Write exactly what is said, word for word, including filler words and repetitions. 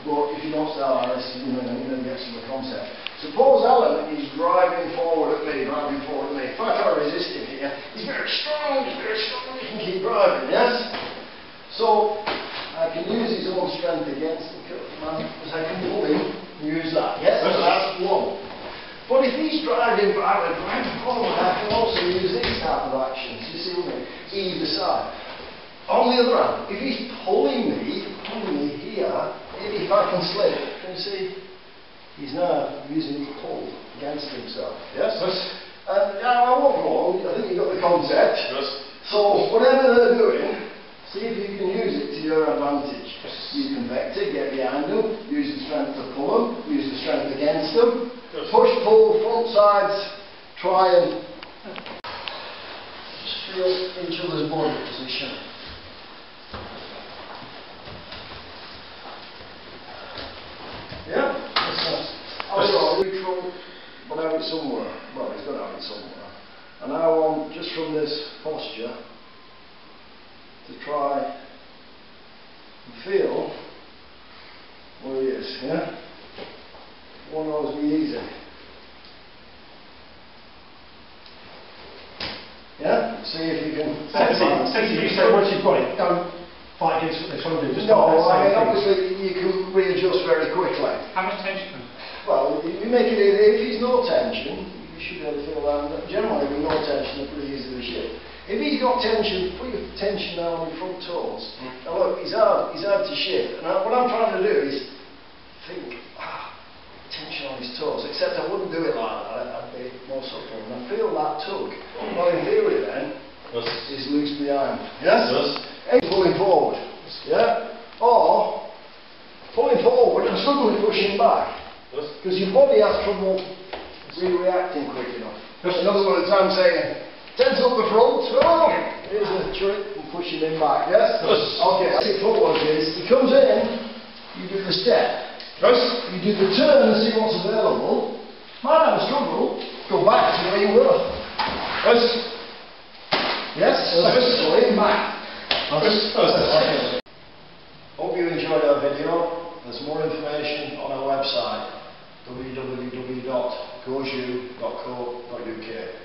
but if you don't start like this, you know, you're going to get some of the concept. Suppose Alan is driving forward at me, driving forward at me. If I try to resist him here, he's very strong, he's very strong, he can keep driving, yes? So, I can use his own strength against him, because I can pull him and use that, yes? So that's one. But if he's driving backward, driving forward, I can also use these type of actions, you see what I mean? Either side. On the other hand, if he's pulling me, pulling me here, if I can slip, can you see? He's now using his pull against himself. Yes? Yes. And now I won't go on, I think you've got the concept. Yes. So whatever they're doing, see if you can use it to your advantage. Yes. You can vector, get behind them, use the strength to pull them, use the strength against them. Yes. Push, pull, front sides, try and just feel each other's body position. Yeah? I'll neutral, but have it somewhere. Well, he's got to have it somewhere. And I want, just from this posture, to try and feel where he is, yeah? Won't always be easy. Yeah? See if you can... Sensei, you say once you've got it, don't fight against what they're trying to do. Just no, I mean, obviously you can readjust very quickly. How much tension? Well, you make it, if he's no tension, you should be able to feel that. Generally, with no tension, they're pretty easy to shift. If he's got tension, put your tension down on your front toes. Mm. Now look, he's hard, he's hard to shift. And I, what I'm trying to do is think, ah, tension on his toes. Except I wouldn't do it like that, I'd be more supple. And I feel that tug. Well, in theory then, yes. Is loose behind. Yes? Yes. And pulling forward. Yeah? Or, pulling forward and suddenly pushing back. Because your body has trouble re-reacting quick enough. Yes. In other words, I'm saying, tense up the front, oh, here's a trick, and push him in back, yes? Yes. Okay, see footwork is, he comes in, you do the step. Yes. You do the turn and see what's available. Might have a struggle, go back to where you were. Yes. Yes, yes. So in back. Yes. Okay. Hope you enjoyed our video. There's more information on our website, w w w dot goju dot co dot u k.